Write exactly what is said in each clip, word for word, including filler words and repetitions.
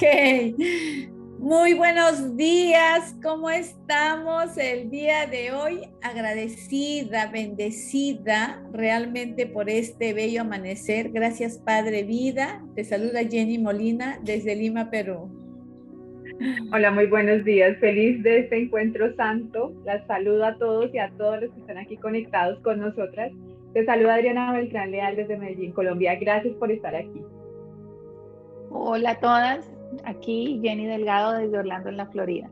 Muy buenos días, ¿cómo estamos el día de hoy? Agradecida, bendecida realmente por este bello amanecer. Gracias, Padre Vida. Te saluda Jenny Molina desde Lima, Perú. Hola, muy buenos días. Feliz de este encuentro santo. Las saludo a todos y a todos los que están aquí conectados con nosotras. Te saluda Adriana Beltrán Leal desde Medellín, Colombia. Gracias por estar aquí. Hola a todas, aquí Jenny Delgado desde Orlando, en la Florida.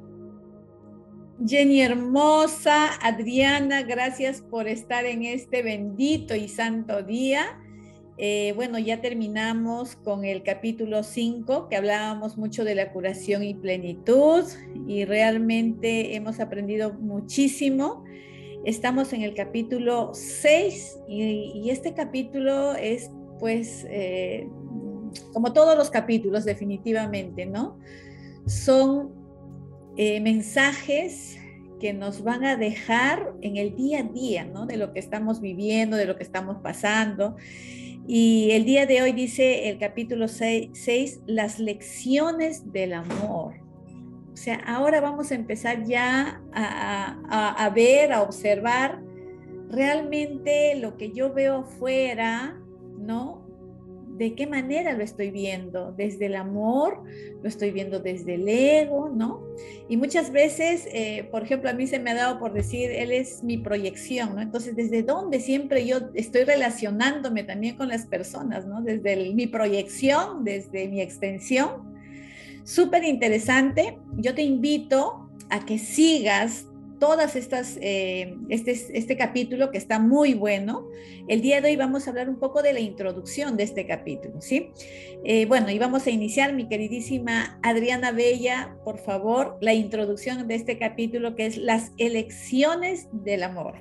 Jenny hermosa, Adriana, gracias por estar en este bendito y santo día. Eh, bueno, ya terminamos con el capítulo cinco, que hablábamos mucho de la curación y plenitud, y realmente hemos aprendido muchísimo. Estamos en el capítulo seis, y, y este capítulo es, pues, eh, como todos los capítulos, definitivamente, ¿no? Son eh, mensajes que nos van a dejar en el día a día, ¿no? De lo que estamos viviendo, de lo que estamos pasando. Y el día de hoy dice el capítulo seis, las lecciones del amor. O sea, ahora vamos a empezar ya a, a, a ver, a observar realmente lo que yo veo afuera, ¿no? ¿De qué manera lo estoy viendo? ¿Desde el amor? ¿Lo estoy viendo desde el ego? ¿No? Y muchas veces, eh, por ejemplo, a mí se me ha dado por decir, él es mi proyección, ¿no? Entonces, ¿desde dónde siempre yo estoy relacionándome también con las personas, ¿no? Desde el, mi proyección, desde mi extensión. Súper interesante. Yo te invito a que sigas todas estas, eh, este, este capítulo que está muy bueno. El día de hoy vamos a hablar un poco de la introducción de este capítulo, ¿sí? Eh, bueno, y vamos a iniciar, mi queridísima Adriana Bella, por favor, la introducción de este capítulo, que es las elecciones del amor.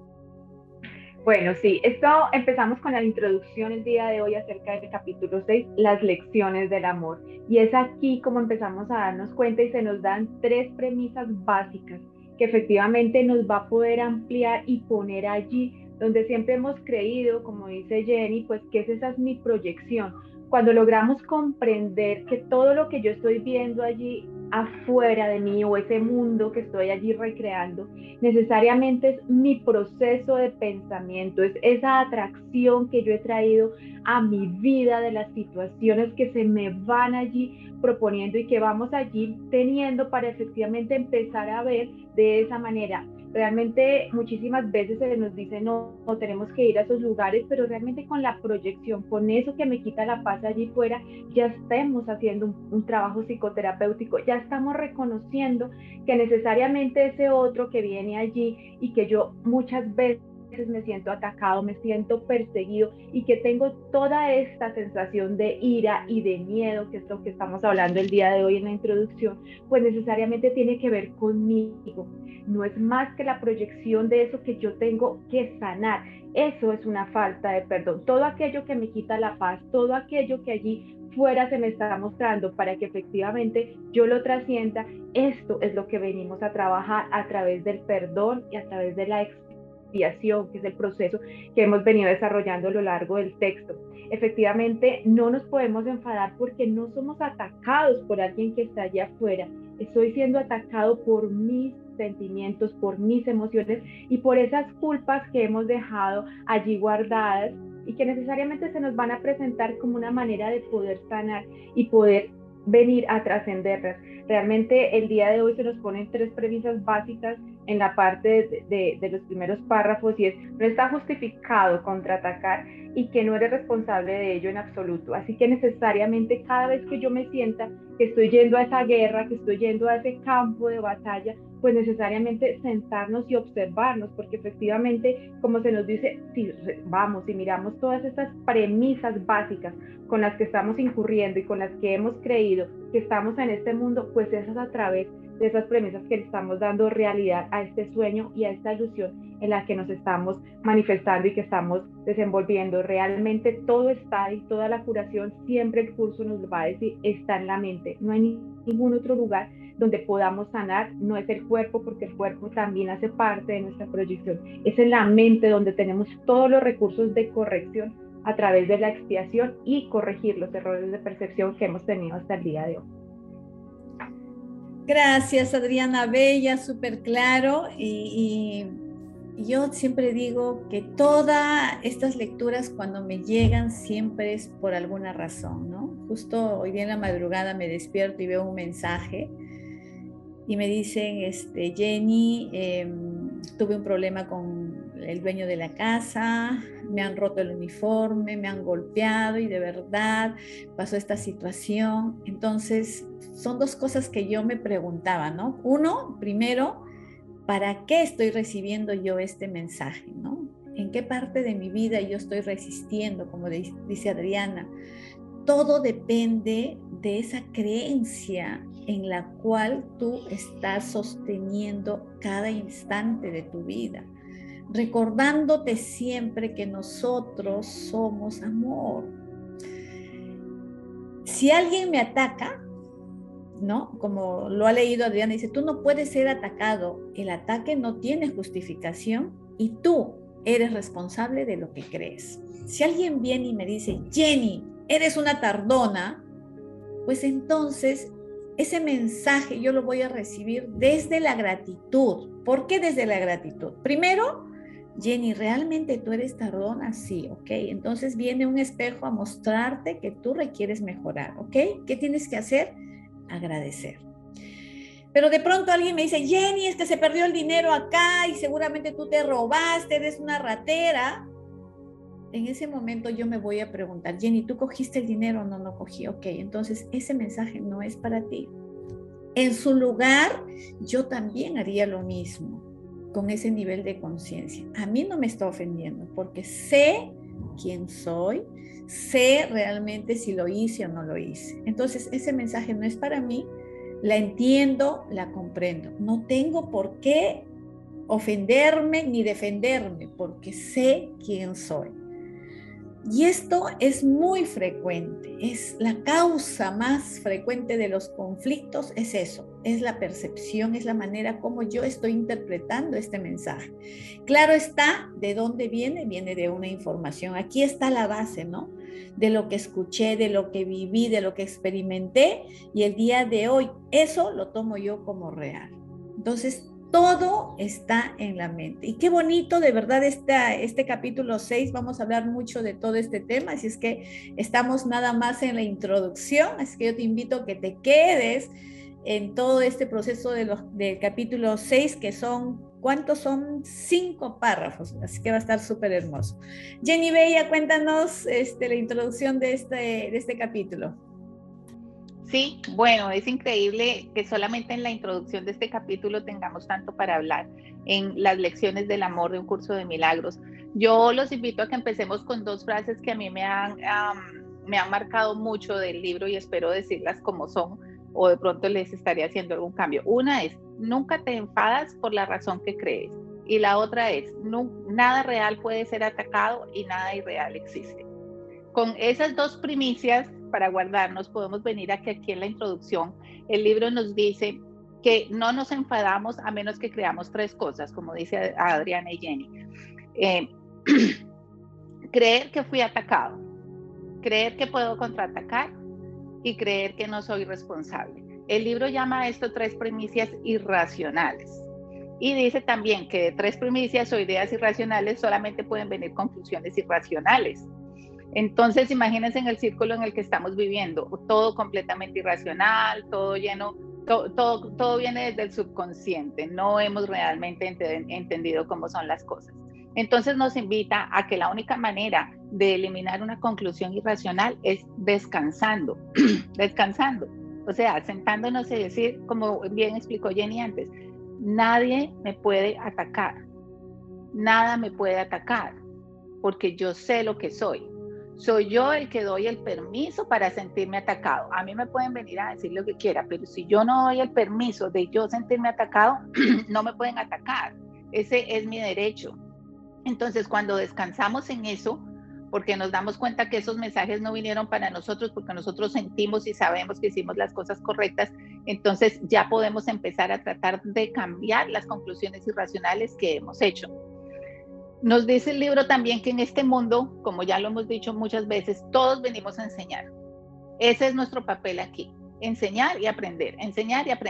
Bueno, sí, esto empezamos con la introducción el día de hoy acerca del capítulo seis, las lecciones del amor. Y es aquí como empezamos a darnos cuenta y se nos dan tres premisas básicas que efectivamente nos va a poder ampliar y poner allí donde siempre hemos creído, como dice Jenny, pues que esa es mi proyección. Cuando logramos comprender que todo lo que yo estoy viendo allí afuera de mí o ese mundo que estoy allí recreando, necesariamente es mi proceso de pensamiento, es esa atracción que yo he traído a mi vida de las situaciones que se me van allí proponiendo y que vamos allí teniendo para efectivamente empezar a ver de esa manera. Realmente muchísimas veces se nos dice no, no tenemos que ir a esos lugares, pero realmente con la proyección, con eso que me quita la paz allí fuera, ya estamos haciendo un, un trabajo psicoterapéutico, ya estamos reconociendo que necesariamente ese otro que viene allí y que yo muchas veces me siento atacado, me siento perseguido y que tengo toda esta sensación de ira y de miedo, que es lo que estamos hablando el día de hoy en la introducción, pues necesariamente tiene que ver conmigo. No es más que la proyección de eso que yo tengo que sanar. Eso es una falta de perdón. Todo aquello que me quita la paz, todo aquello que allí fuera se me está mostrando para que efectivamente yo lo trascienda, esto es lo que venimos a trabajar a través del perdón y a través de la expiación, que es el proceso que hemos venido desarrollando a lo largo del texto. Efectivamente, no nos podemos enfadar porque no somos atacados por alguien que está allá afuera. Estoy siendo atacado por mis sentimientos, por mis emociones y por esas culpas que hemos dejado allí guardadas y que necesariamente se nos van a presentar como una manera de poder sanar y poder venir a trascenderlas. Realmente el día de hoy se nos ponen tres premisas básicas en la parte de, de, de los primeros párrafos y es, no está justificado contraatacar y que no eres responsable de ello en absoluto. Así que necesariamente cada vez que yo me sienta que estoy yendo a esa guerra, que estoy yendo a ese campo de batalla, pues necesariamente sentarnos y observarnos, porque efectivamente, como se nos dice, si vamos y miramos todas estas premisas básicas con las que estamos incurriendo y con las que hemos creído que estamos en este mundo, pues eso es a través de esas premisas que le estamos dando realidad a este sueño y a esta ilusión en la que nos estamos manifestando y que estamos desenvolviendo. Realmente todo está ahí, toda la curación, siempre el curso nos lo va a decir, está en la mente. No hay ningún otro lugar donde podamos sanar, no es el cuerpo, porque el cuerpo también hace parte de nuestra proyección. Es en la mente donde tenemos todos los recursos de corrección a través de la expiación y corregir los errores de percepción que hemos tenido hasta el día de hoy. Gracias, Adriana, bella, súper claro. Y, y yo siempre digo que todas estas lecturas cuando me llegan siempre es por alguna razón, ¿no? Justo hoy día en la madrugada me despierto y veo un mensaje y me dicen, este, Jenny, eh, tuve un problema con el dueño de la casa, me han roto el uniforme, me han golpeado y de verdad pasó esta situación. Entonces, son dos cosas que yo me preguntaba, ¿no? Uno, primero, ¿para qué estoy recibiendo yo este mensaje, ¿no? ¿En qué parte de mi vida yo estoy resistiendo? Como dice Adriana, todo depende de esa creencia en la cual tú estás sosteniendo cada instante de tu vida, recordándote siempre que nosotros somos amor. Si alguien me ataca, ¿no? Como lo ha leído Adriana, dice, tú no puedes ser atacado, el ataque no tiene justificación y tú eres responsable de lo que crees. Si alguien viene y me dice, Jenny, eres una tardona, pues entonces ese mensaje yo lo voy a recibir desde la gratitud. ¿Por qué desde la gratitud? Primero, Jenny, ¿realmente tú eres tardona? Sí, ok. Entonces viene un espejo a mostrarte que tú requieres mejorar, ¿ok? ¿Qué tienes que hacer? Agradecer. Pero de pronto alguien me dice, Jenny, es que se perdió el dinero acá y seguramente tú te robaste, eres una ratera. En ese momento yo me voy a preguntar, Jenny, ¿tú cogiste el dinero? No, no cogí. Ok, entonces ese mensaje no es para ti. En su lugar, yo también haría lo mismo con ese nivel de conciencia. A mí no me está ofendiendo porque sé quién soy, sé realmente si lo hice o no lo hice. Entonces ese mensaje no es para mí, la entiendo, la comprendo. No tengo por qué ofenderme ni defenderme porque sé quién soy. Y esto es muy frecuente, es la causa más frecuente de los conflictos, es eso, es la percepción, es la manera como yo estoy interpretando este mensaje. Claro está, ¿de dónde viene? Viene de una información. Aquí está la base, ¿no? De lo que escuché, de lo que viví, de lo que experimenté, y el día de hoy eso lo tomo yo como real. Entonces, todo está en la mente. Y qué bonito, de verdad, esta, este capítulo seis, vamos a hablar mucho de todo este tema, así es que estamos nada más en la introducción, así que yo te invito a que te quedes en todo este proceso de los, del capítulo seis, que son, ¿cuántos son? Cinco párrafos, así que va a estar súper hermoso. Jenny Bella, cuéntanos este, la introducción de este, de este capítulo. Sí, bueno, es increíble que solamente en la introducción de este capítulo tengamos tanto para hablar en las lecciones del amor de un curso de milagros. Yo los invito a que empecemos con dos frases que a mí me han, um, me han marcado mucho del libro y espero decirlas como son, o de pronto les estaré haciendo algún cambio. Una es, nunca te enfadas por la razón que crees. Y la otra es, no, nada real puede ser atacado y nada irreal existe. Con esas dos primicias para guardarnos, podemos venir a que aquí en la introducción el libro nos dice que no nos enfadamos a menos que creamos tres cosas, como dice Adriana y Jenny. Eh, creer que fui atacado, creer que puedo contraatacar y creer que no soy responsable. El libro llama a esto tres primicias irracionales. Y dice también que de tres primicias o ideas irracionales solamente pueden venir conclusiones irracionales. Entonces, imagínense en el círculo en el que estamos viviendo, todo completamente irracional, todo lleno, to, todo, todo viene desde el subconsciente, no hemos realmente ent entendido cómo son las cosas. Entonces nos invita a que la única manera de eliminar una conclusión irracional es descansando, descansando, o sea, sentándonos y decir, como bien explicó Jenny antes, nadie me puede atacar, nada me puede atacar, porque yo sé lo que soy. Soy yo el que doy el permiso para sentirme atacado. A mí me pueden venir a decir lo que quiera, pero si yo no doy el permiso de yo sentirme atacado, no me pueden atacar. Ese es mi derecho. Entonces, cuando descansamos en eso, porque nos damos cuenta que esos mensajes no vinieron para nosotros, porque nosotros sentimos y sabemos que hicimos las cosas correctas, entonces ya podemos empezar a tratar de cambiar las conclusiones irracionales que hemos hecho. Nos dice el libro también que en este mundo, como ya lo hemos dicho muchas veces, todos venimos a enseñar. Ese es nuestro papel aquí, enseñar y aprender, enseñar y aprender.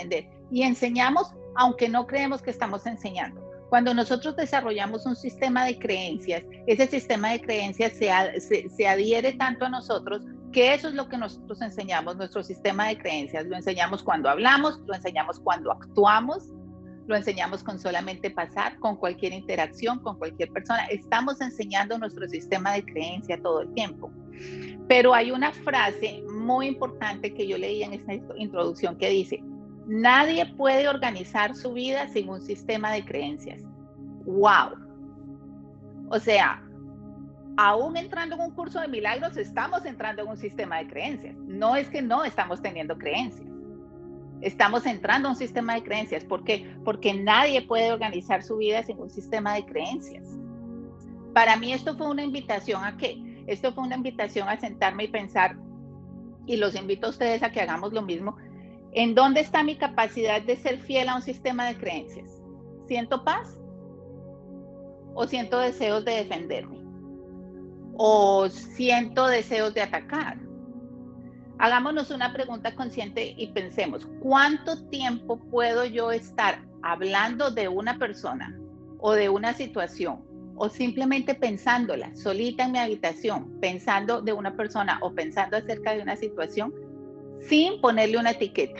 y enseñamos aunque no creemos que estamos enseñando. Cuando nosotros desarrollamos un sistema de creencias, ese sistema de creencias se, se, se adhiere tanto a nosotros que eso es lo que nosotros enseñamos, nuestro sistema de creencias. Lo enseñamos cuando hablamos, lo enseñamos cuando actuamos, lo enseñamos con solamente pasar, con cualquier interacción, con cualquier persona. Estamos enseñando nuestro sistema de creencia todo el tiempo. Pero hay una frase muy importante que yo leí en esta introducción que dice: nadie puede organizar su vida sin un sistema de creencias. ¡Wow! O sea, aún entrando en un curso de milagros, estamos entrando en un sistema de creencias. No es que no estamos teniendo creencias. Estamos entrando a un sistema de creencias. ¿Por qué? Porque nadie puede organizar su vida sin un sistema de creencias. Para mí esto fue una invitación a qué? Esto fue una invitación a sentarme y pensar, y los invito a ustedes a que hagamos lo mismo. ¿En dónde está mi capacidad de ser fiel a un sistema de creencias? ¿Siento paz? ¿O siento deseos de defenderme? ¿O siento deseos de atacar? Hagámonos una pregunta consciente y pensemos, ¿cuánto tiempo puedo yo estar hablando de una persona o de una situación, o simplemente pensándola, solita en mi habitación, pensando de una persona o pensando acerca de una situación, sin ponerle una etiqueta,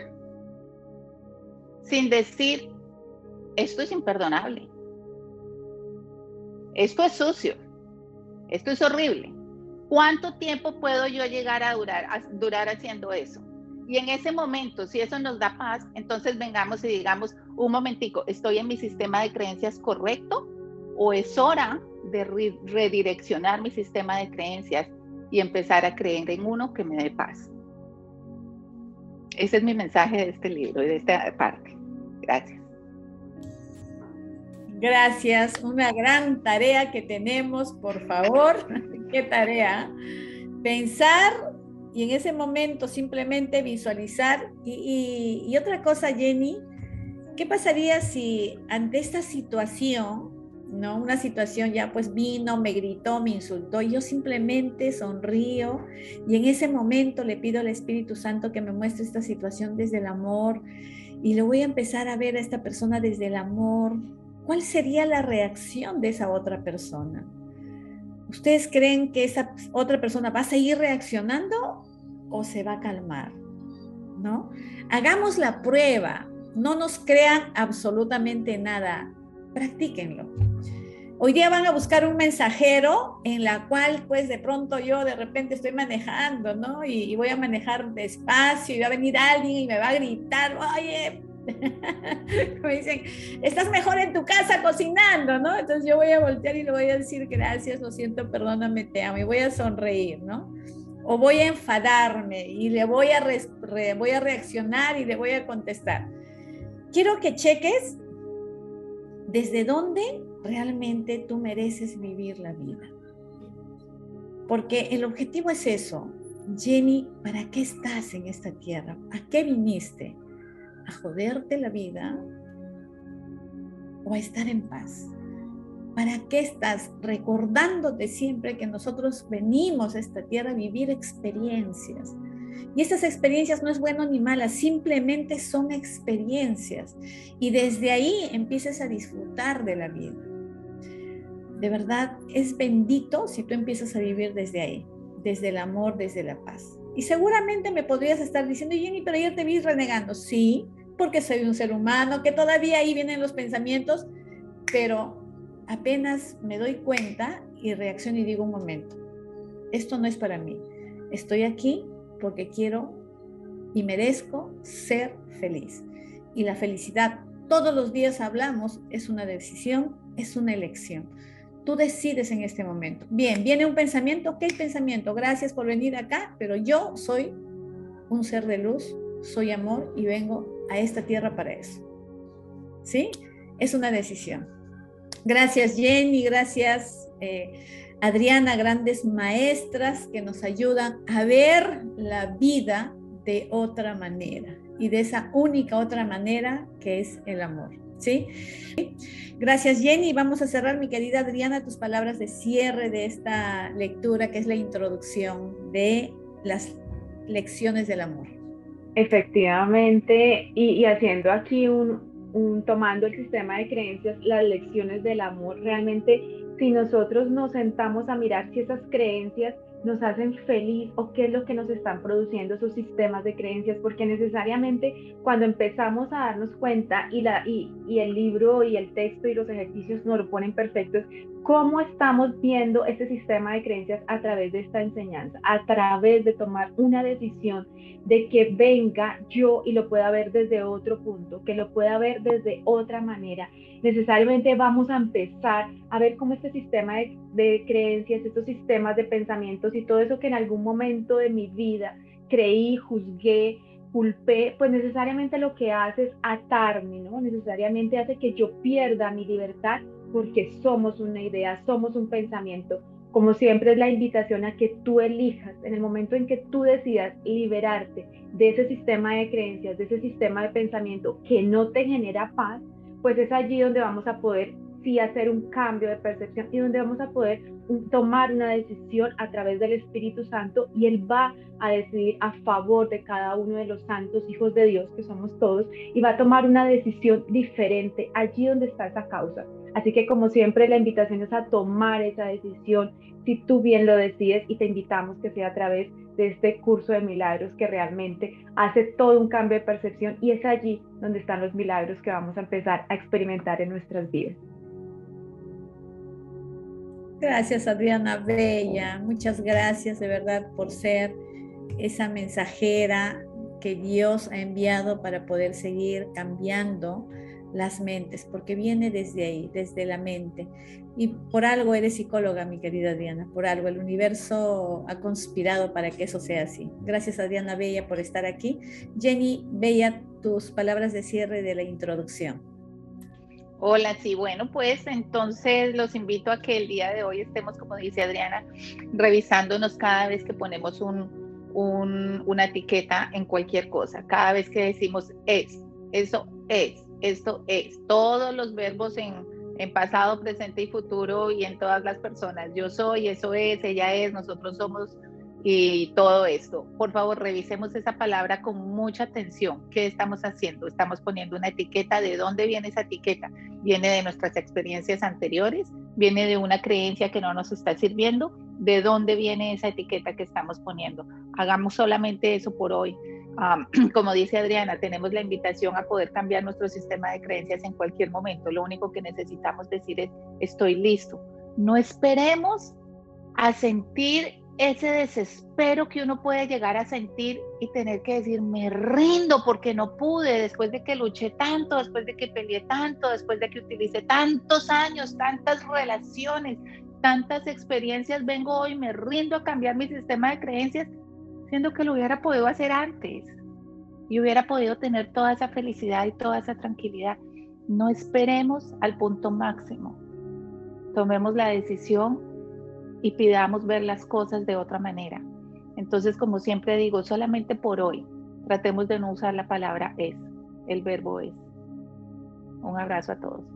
sin decir, esto es imperdonable, esto es sucio, esto es horrible? ¿Cuánto tiempo puedo yo llegar a durar, a durar haciendo eso? Y en ese momento, si eso nos da paz, entonces vengamos y digamos, un momentico, ¿estoy en mi sistema de creencias correcto? ¿O es hora de re redireccionar mi sistema de creencias y empezar a creer en uno que me dé paz? Ese es mi mensaje de este libro y de esta parte. Gracias. Gracias. Una gran tarea que tenemos, por favor. ¿Qué tarea? Pensar y en ese momento simplemente visualizar. Y, y, y otra cosa, Jenny, ¿qué pasaría si ante esta situación, ¿no? Una situación ya pues vino, me gritó, me insultó, y yo simplemente sonrío y en ese momento le pido al Espíritu Santo que me muestre esta situación desde el amor y le voy a empezar a ver a esta persona desde el amor? ¿Cuál sería la reacción de esa otra persona? ¿Ustedes creen que esa otra persona va a seguir reaccionando o se va a calmar? ¿No? Hagamos la prueba, no nos crean absolutamente nada, practíquenlo. Hoy día van a buscar un mensajero en la cual pues de pronto yo de repente estoy manejando, ¿no? Y, y voy a manejar despacio y va a venir alguien y me va a gritar, oye, me dicen, estás mejor en tu casa cocinando, ¿no? Entonces yo voy a voltear y le voy a decir gracias, lo siento, perdóname, te amo, y voy a sonreír, ¿no? O voy a enfadarme y le voy a, re, re, voy a reaccionar y le voy a contestar. Quiero que cheques desde dónde realmente tú mereces vivir la vida. Porque el objetivo es eso. Jenny, ¿para qué estás en esta tierra? ¿A qué viniste? ¿A joderte la vida o a estar en paz? ¿Para qué estás recordándote siempre que nosotros venimos a esta tierra a vivir experiencias? Y estas experiencias no es bueno ni malas, simplemente son experiencias. Y desde ahí empiezas a disfrutar de la vida. De verdad, es bendito si tú empiezas a vivir desde ahí, desde el amor, desde la paz. Y seguramente me podrías estar diciendo, Jenny, pero ayer te vi renegando. Sí, porque soy un ser humano, que todavía ahí vienen los pensamientos, pero apenas me doy cuenta y reacciono y digo, un momento, esto no es para mí. Estoy aquí porque quiero y merezco ser feliz. Y la felicidad, todos los días hablamos, es una decisión, es una elección. Tú decides en este momento. Bien, viene un pensamiento, ¿qué pensamiento? Gracias por venir acá, pero yo soy un ser de luz, soy amor y vengo a esta tierra para eso. ¿Sí? Es una decisión. Gracias, Jenny, gracias, eh, Adriana, grandes maestras que nos ayudan a ver la vida de otra manera y de esa única otra manera que es el amor. ¿Sí? Gracias, Jenny. Vamos a cerrar, mi querida Adriana, tus palabras de cierre de esta lectura que es la introducción de las lecciones del amor. Efectivamente, y, y haciendo aquí un, un, tomando el sistema de creencias, las lecciones del amor, realmente si nosotros nos sentamos a mirar si esas creencias nos hacen feliz o qué es lo que nos están produciendo esos sistemas de creencias, porque necesariamente cuando empezamos a darnos cuenta y, la, y, y el libro y el texto y los ejercicios nos lo ponen perfectos, cómo estamos viendo ese sistema de creencias a través de esta enseñanza, a través de tomar una decisión de que venga yo y lo pueda ver desde otro punto, que lo pueda ver desde otra manera. Necesariamente vamos a empezar a ver cómo este sistema de, de creencias, estos sistemas de pensamientos y todo eso que en algún momento de mi vida creí, juzgué, culpé, pues necesariamente lo que hace es atarme, ¿no? Necesariamente hace que yo pierda mi libertad porque somos una idea, somos un pensamiento. Como siempre es la invitación a que tú elijas, en el momento en que tú decidas liberarte de ese sistema de creencias, de ese sistema de pensamiento que no te genera paz, pues es allí donde vamos a poder sí hacer un cambio de percepción y donde vamos a poder un, tomar una decisión a través del Espíritu Santo, y Él va a decidir a favor de cada uno de los santos hijos de Dios que somos todos, y va a tomar una decisión diferente allí donde está esa causa. Así que como siempre la invitación es a tomar esa decisión si tú bien lo decides, y te invitamos que sea a través de este curso de milagros que realmente hace todo un cambio de percepción, y es allí donde están los milagros que vamos a empezar a experimentar en nuestras vidas. Gracias, Adriana Bella, muchas gracias de verdad por ser esa mensajera que Dios ha enviado para poder seguir cambiando las mentes, porque viene desde ahí, desde la mente. Y por algo eres psicóloga, mi querida Adriana, por algo el universo ha conspirado para que eso sea así. Gracias, Adriana Bella, por estar aquí. Jenny Bella, tus palabras de cierre de la introducción. Hola, sí, bueno, pues entonces los invito a que el día de hoy estemos, como dice Adriana, revisándonos cada vez que ponemos un, un, una etiqueta en cualquier cosa, cada vez que decimos es, eso es, esto es, todos los verbos en, en pasado, presente y futuro, y en todas las personas, yo soy, eso es, ella es, nosotros somos, y todo esto. Por favor, revisemos esa palabra con mucha atención. ¿Qué estamos haciendo? Estamos poniendo una etiqueta. ¿De dónde viene esa etiqueta? ¿Viene de nuestras experiencias anteriores? ¿Viene de una creencia que no nos está sirviendo? ¿De dónde viene esa etiqueta que estamos poniendo? Hagamos solamente eso por hoy. Um, como dice Adriana, tenemos la invitación a poder cambiar nuestro sistema de creencias en cualquier momento. Lo único que necesitamos decir es, estoy listo. No esperemos a sentir ese desespero que uno puede llegar a sentir y tener que decir, me rindo porque no pude, después de que luché tanto, después de que peleé tanto, después de que utilicé tantos años, tantas relaciones, tantas experiencias, vengo hoy, me rindo a cambiar mi sistema de creencias, siendo que lo hubiera podido hacer antes y hubiera podido tener toda esa felicidad y toda esa tranquilidad. No esperemos al punto máximo, tomemos la decisión y pidamos ver las cosas de otra manera. Entonces, como siempre digo, solamente por hoy, tratemos de no usar la palabra es, el verbo es. Un abrazo a todos.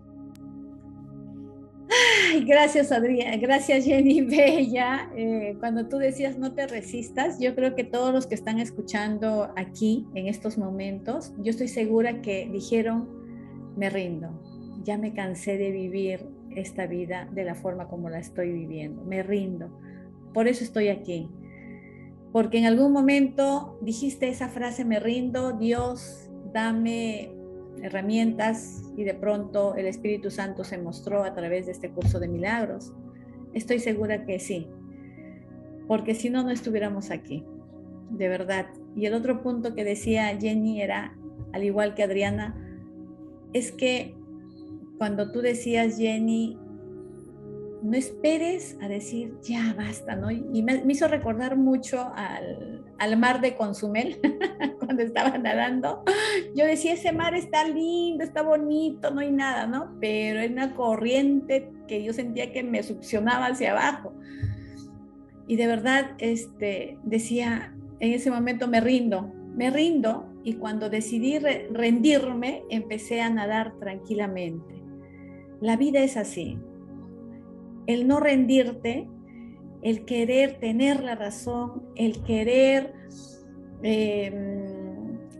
Ay, gracias, Adriana. Gracias, Jenny Bella. Eh, cuando tú decías no te resistas, yo creo que todos los que están escuchando aquí en estos momentos, yo estoy segura que dijeron, me rindo, ya me cansé de vivir esta vida de la forma como la estoy viviendo, me rindo, por eso estoy aquí, porque en algún momento dijiste esa frase, me rindo, Dios, dame herramientas, y de pronto el Espíritu Santo se mostró a través de este curso de milagros. Estoy segura que sí, porque si no, no estuviéramos aquí, de verdad. Y el otro punto que decía Jenny era, al igual que Adriana, es que cuando tú decías, Jenny, no esperes a decir, ya basta, ¿no? Y me, me hizo recordar mucho al, al mar de Cozumel, cuando estaba nadando. Yo decía, ese mar está lindo, está bonito, no hay nada, ¿no? Pero es una corriente que yo sentía que me succionaba hacia abajo. Y de verdad, este, decía, en ese momento me rindo, me rindo, y cuando decidí re- rendirme, empecé a nadar tranquilamente. La vida es así. El no rendirte, el querer tener la razón, el querer eh,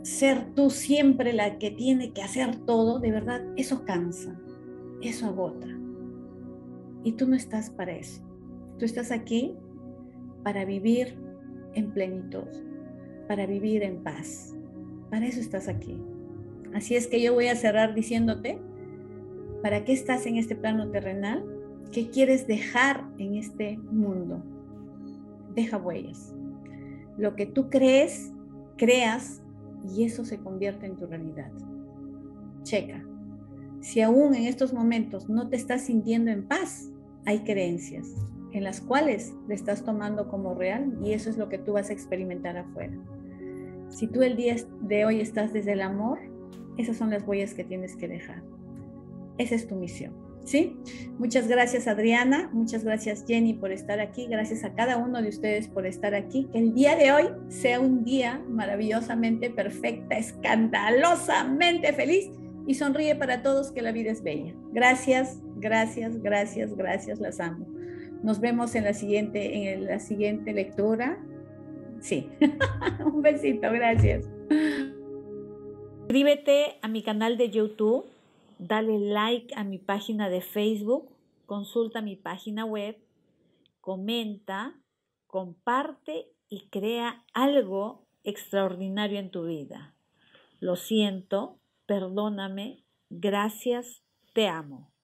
ser tú siempre la que tiene que hacer todo, de verdad, eso cansa, eso agota. Y tú no estás para eso. Tú estás aquí para vivir en plenitud, para vivir en paz. Para eso estás aquí. Así es que yo voy a cerrar diciéndote, ¿para qué estás en este plano terrenal? ¿Qué quieres dejar en este mundo? Deja huellas. Lo que tú crees, creas, y eso se convierte en tu realidad. Checa. Si aún en estos momentos no te estás sintiendo en paz, hay creencias en las cuales le estás tomando como real y eso es lo que tú vas a experimentar afuera. Si tú el día de hoy estás desde el amor, esas son las huellas que tienes que dejar. Esa es tu misión, ¿sí? Muchas gracias, Adriana. Muchas gracias, Jenny, por estar aquí. Gracias a cada uno de ustedes por estar aquí. Que el día de hoy sea un día maravillosamente perfecta, escandalosamente feliz y sonríe para todos, que la vida es bella. Gracias, gracias, gracias, gracias. Las amo. Nos vemos en la siguiente, en la siguiente lectura. Sí. Un besito, gracias. Suscríbete a mi canal de YouTube, dale like a mi página de Facebook, consulta mi página web, comenta, comparte y crea algo extraordinario en tu vida. Lo siento, perdóname, gracias, te amo.